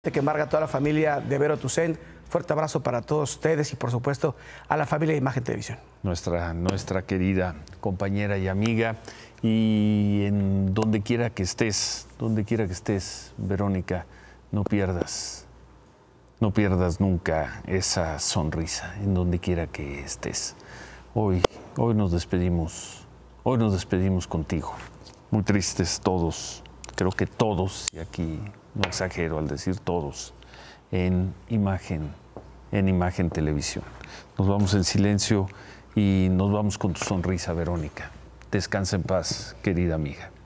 que embarga toda la familia de Vero Tucent. Fuerte abrazo para todos ustedes y, por supuesto, a la familia de Imagen Televisión. Nuestra querida compañera y amiga. Y en donde quiera que estés, Verónica, no pierdas nunca esa sonrisa, en donde quiera que estés. Hoy nos despedimos contigo. Muy tristes todos, creo que todos, y aquí no exagero al decir todos, en Imagen Televisión. Nos vamos en silencio y nos vamos con tu sonrisa, Verónica. Descansa en paz, querida amiga.